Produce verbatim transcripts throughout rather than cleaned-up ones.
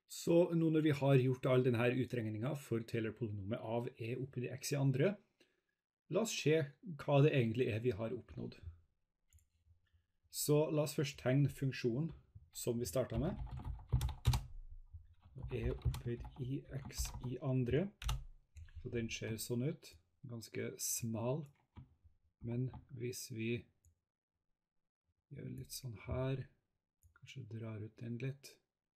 Så nå når vi har gjort all denne utregningen for Taylor-polynomet av e oppi de x i andre, la oss se hva det egentlig er vi har oppnådd. Så la oss først tegne funksjonen som vi startet med. E oppi i x i andre. Så den ser sånn ut, ganske smal. Men hvis vi gjør litt sånn her, kanskje drar ut den litt.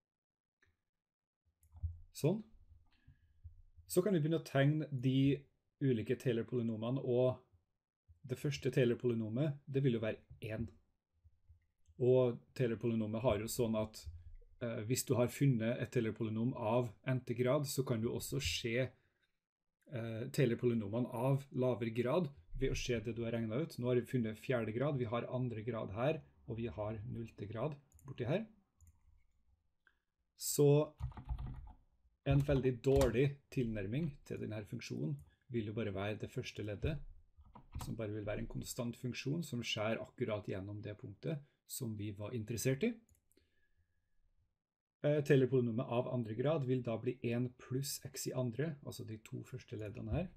Sånn. Så kan vi begynne å tegne de ulike Taylor-polynomene, og det første Taylor-polynomet, det vil jo være én. Og Taylor-polynomet har jo sånn at eh, hvis du har funnet et Taylor-polynom av n-te grad, så kan du også se eh, Taylor-polynomene av lavere grad ved å se det du har regnet ut. Nå har vi funnet fjerde grad, vi har andre grad her, og vi har nullte grad borti her. Så en veldig dårlig tilnærming til denne funksjonen vil jo bare være det første leddet, som bare vil være en konstant funksjon som skjærer akkurat gjennom det punktet som vi var interessert i. Taylor-polynomet av andre grad vil da bli én pluss x i andre, altså de to første leddene her.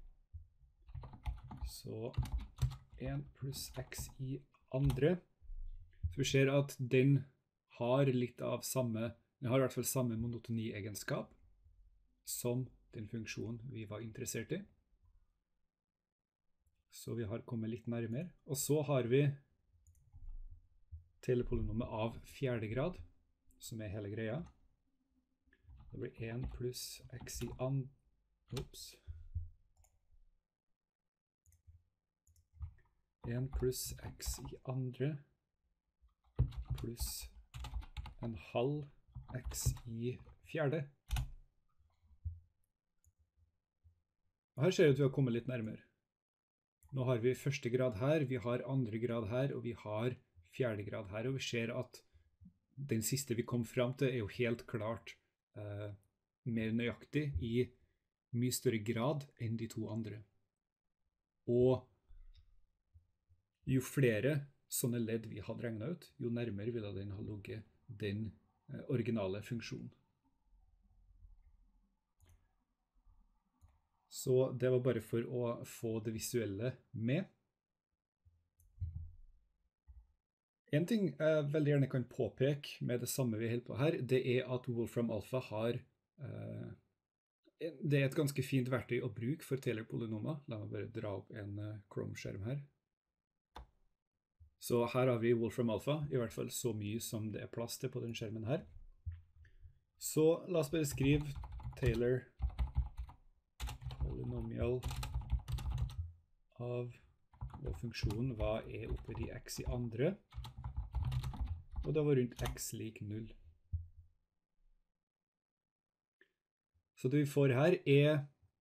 Så én pluss x i andre. Så vi ser at den har litt av samme, den har i hvert fall samme monotoni-egenskap som den funksjonen vi var interessert i. Så vi har kommet litt nærmere. Og så har vi Taylor-polynomet av fjerde grad, som er hele greia. Det blir én pluss x i andre. Ups. én pluss x i andre pluss en halv x i fjerde. Og her ser vi at vi har kommet litt nærmere. Nå har vi første grad her, vi har andre grad her, og vi har fjerde grad her, og vi ser at den siste vi kom frem til er jo helt klart eh, mer nøyaktig i mye større grad enn de to andre. Og jo flere sånne ledd vi hadde regnet ut, jo nærmere ville den ha ligget den eh, originale funksjonen. Så det var bare for å få det visuelle med. En ting jeg veldig gjerne kan påpeke med det samme vi holder på her, det er at Wolfram Alpha har, eh, det er et ganske fint verktøy å bruke for Taylor-polynomer. La meg bare dra opp en uh, Chrome-skjerm her. Så her har vi Wolfram Alpha, i hvert fall så mye som det er plass til på den skjermen her. Så la oss bare skrive Taylor polynomial av, og funksjonen var e oppi i x i andre, og det var rundt x lik null. Så det vi får her er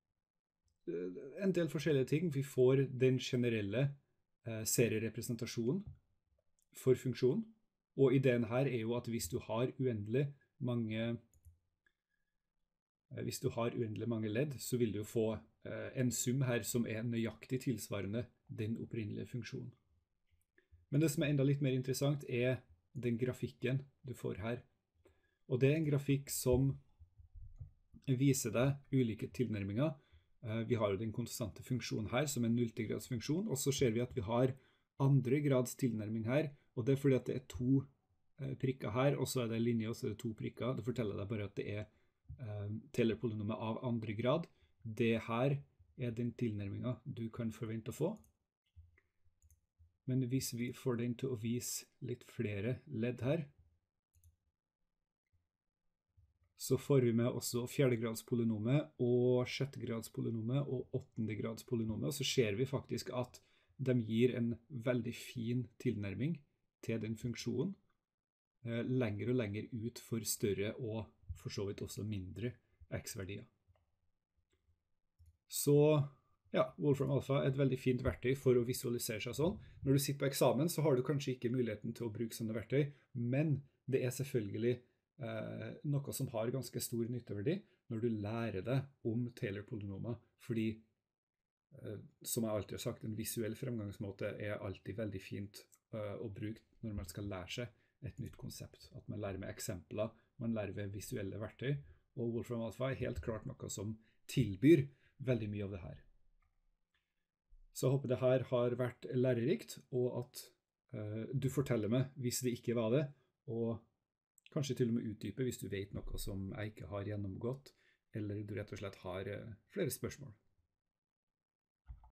en del forskjellige ting. Vi får den generelle eh, serierepresentasjonen for funksjonen, og ideen her er jo at hvis du har uendelig mange Hvis du har uendelig mange ledd, så vil du få eh, en sum her som er nøyaktig tilsvarende den opprinnelige funksjonen. Men det som er enda litt mer interessant er den grafikken du får her. Og det er en grafikk som viser deg ulike tilnærminger. Eh, vi har jo den konstante funksjonen her som en nulltegradsfunksjon, og så ser vi at vi har andre grads tilnærming her, og det er fordi at det er to eh, prikker her, og så er det linje, og så er det to prikker. Det forteller deg bare at det er Taylor-polynomet av andre grad. Det her er den tilnærmingen du kan forvente å få. Men hvis vi får den til å vise litt flere ledd her, så får vi med også fjerdegradspolynomet og sjettegradspolynomet og åttendegradspolynomet, og så ser vi faktisk at de gir en veldig fin tilnærming til den funksjonen, lenger og lenger ut for større og for så vidt også mindre x-verdier. Så ja, Wolfram Alpha er et veldig fint verktøy for å visualisere seg sånn. Når du sitter på eksamen så har du kanskje ikke muligheten til å bruke sånne verktøy, men det er selvfølgelig eh, noe som har ganske stor nytteverdi når du lærer deg om Taylor-polynomer, fordi eh, som jeg alltid har sagt, en visuell fremgangsmåte er alltid veldig fint eh, å bruke når man skal lære seg et nytt konsept. At man lærer med eksempler, man lærer ved visuelle verktøy, og Wolfram Alpha er helt klart noe som tilbyr veldig mye av det her. Så jeg håper det her har vært lærerikt, og at uh, du forteller meg hvis det ikke var det, og kanskje til og med utdype hvis du vet noe som jeg ikke har gjennomgått, eller du rett og slett har uh, flere spørsmål.